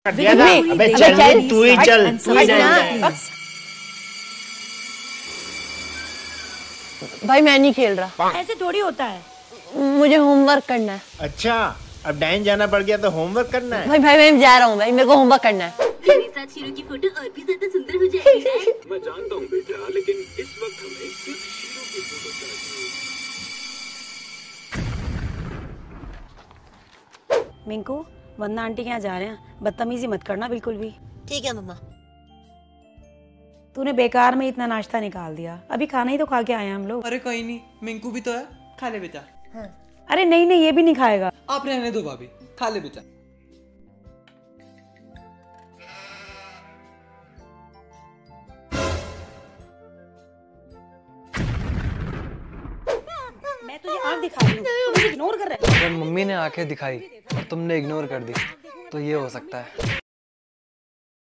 अबे चल तू ही चल। भाई मैं नहीं खेल रहा। ऐसे थोड़ी होता है। मुझे होमवर्क करना है। अच्छा अब डाइन जाना पड़ गया तो होमवर्क करना है। भाई मैं जा रहा हूँ भाई, मेरे को होमवर्क करना है। मेरे साथ शीरो की फोटो और भी ज्यादा सुंदर हो जाएगी। मैं जानता हूँ बेटा, लेकिन इस वक्त हमें सिर्फ शीरो की फोटो चाहिए। मिंकू वंदना आंटी के यहाँ जा रहे हैं, बदतमीजी मत करना बिल्कुल भी। ठीक है मम्मा। तूने बेकार में इतना नाश्ता निकाल दिया, अभी खाना ही तो खा के आए हैं हम लोग। अरे कोई नहीं, मिंकू भी तो है, खा ले बेटा। हाँ। अरे नहीं नहीं, ये भी नहीं खाएगा। आप रहने दो भाभी, खा ले बेटा। मैं तुझे आँख दिखा रही हूँ, तू मुझे इग्नोर कर रहा है। जब मम्मी ने आंखें दिखाई और तुमने इग्नोर कर दी तो ये हो सकता है।